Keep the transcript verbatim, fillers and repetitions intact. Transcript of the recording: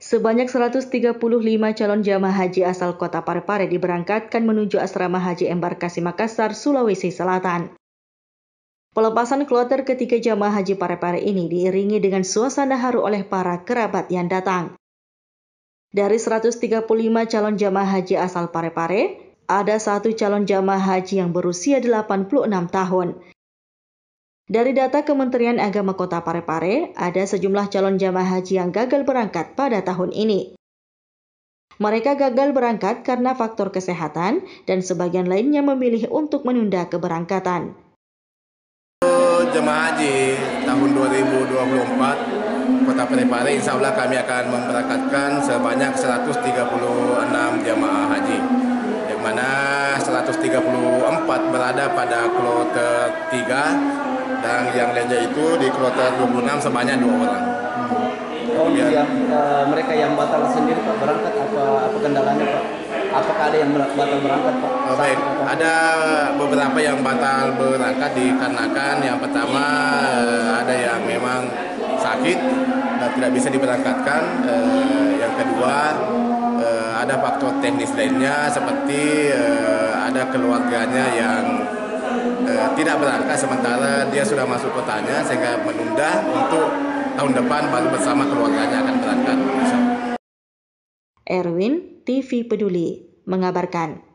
Sebanyak seratus tiga puluh lima calon jamaah haji asal kota Parepare diberangkatkan menuju asrama haji Embarkasi Makassar, Sulawesi Selatan. Pelepasan kloter ketiga jamaah haji Parepare ini diiringi dengan suasana haru oleh para kerabat yang datang. Dari seratus tiga puluh lima calon jamaah haji asal Parepare, ada satu calon jamaah haji yang berusia delapan puluh enam tahun. Dari data Kementerian Agama Kota Parepare, ada sejumlah calon jamaah haji yang gagal berangkat pada tahun ini. Mereka gagal berangkat karena faktor kesehatan dan sebagian lainnya memilih untuk menunda keberangkatan. Jemaah haji tahun dua ribu dua puluh empat, Kota Parepare insya Allah kami akan memberangkatkan sebanyak seratus tiga puluh enam jemaah haji, yang mana seratus tiga puluh empat berada pada kloter tiga, dan yang lainnya itu di kloter dua puluh enam sebanyak dua orang. Oh, yang uh, mereka yang batal sendiri Pak berangkat apa apa kendalanya Pak? Apakah ada yang batal berangkat Pak? Oh, baik, ada beberapa yang batal berangkat dikarenakan yang pertama ada yang memang sakit dan tidak bisa diberangkatkan. Yang kedua ada faktor teknis lainnya seperti ada keluarganya yang tidak berangkat sementara dia sudah masuk kotanya sehingga menunda untuk tahun depan baru bersama keluarganya akan berangkat. Erwin, T V Peduli, mengabarkan.